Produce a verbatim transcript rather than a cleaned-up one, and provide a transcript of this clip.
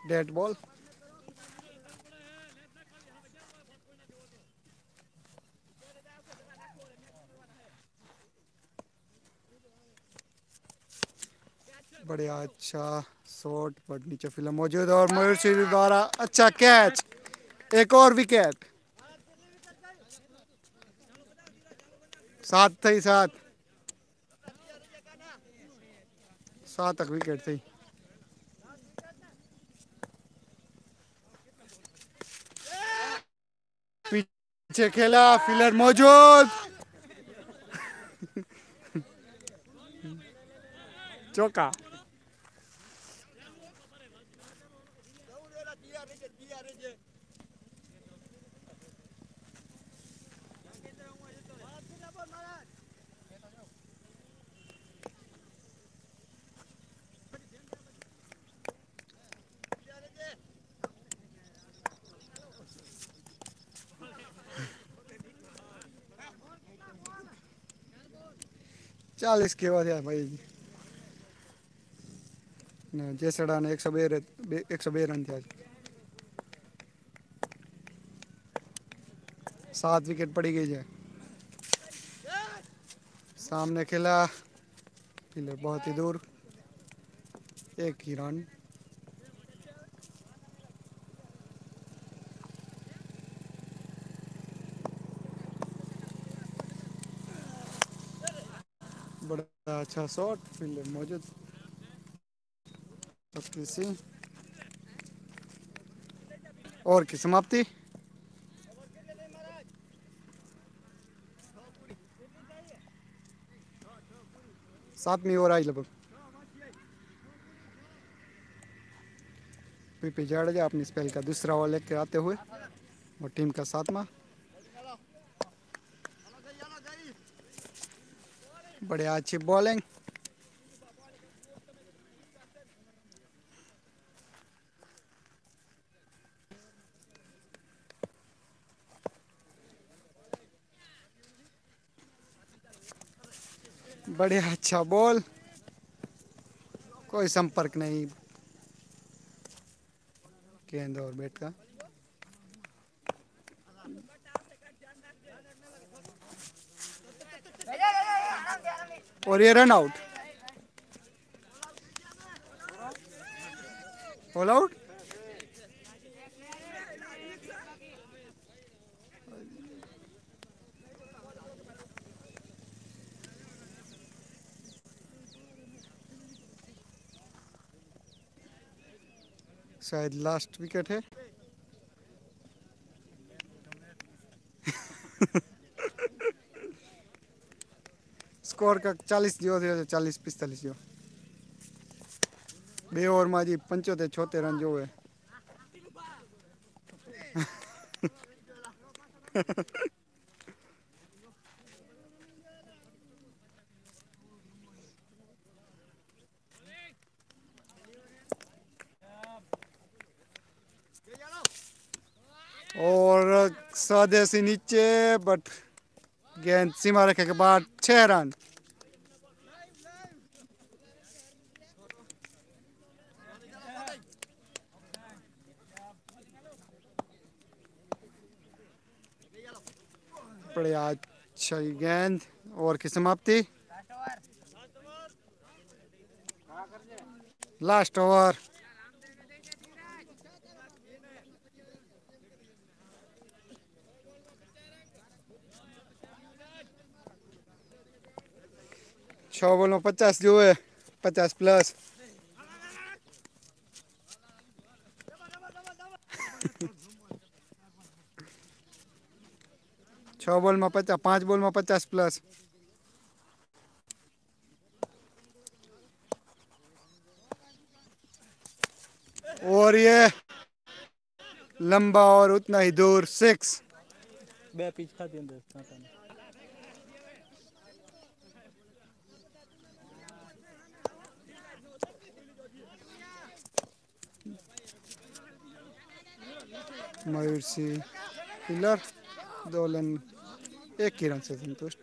Dead ball. बढ़िया, अच्छा shot but नीचे फिल्म मौजूद और मयूर सिंह द्वारा अच्छा कैच, एक और विकेट। सात थी सात सात तक विकेट थी। पीछे खेला, फिलर मौजूद, चौका। चालीस के बाद यार भाई जेसड़ा ने एक सौ बे एक सौ बे रन थे। सात विकेट पड़ी गई है। सामने खेला, फिलर बहुत ही दूर, एक ही रन। बड़ा अच्छा शॉट, फील्डर मौजूद, सिंह और की समाप्ति। सातवीं ओवर आई लगभग। पीपी जाडेजा अपनी स्पेल का दूसरा ओवर लेकर आते हुए और टीम का सातवां। बढ़िया अच्छी बॉलिंग। बढ़िया अच्छा बॉल, कोई संपर्क नहीं गेंद और बैट का। और ये रन आउट, ऑल आउट। शायद लास्ट विकेट है। स्कोर का चालीस जो थे चालीस पिस्तालीस जो बे ओवर में जी पंचोतेर छोतेर रन जो है। और स्वदेशी नीचे बट गेंद सीमा रेखा के बाद छह रन। बढ़िया अच्छा गेंद, ओवर की समाप्ति, लास्ट ओवर। छह बॉल में पचास जो है, पचास प्लस। छह बॉल में पचास, पांच बॉल में पचास प्लस। और ये लंबा और उतना ही दूर, सिक्स। बे पिच खाती अंदर खाता नहीं। मयूर सिंह फिलर, दो रन एक ही रन से संतुष्ट।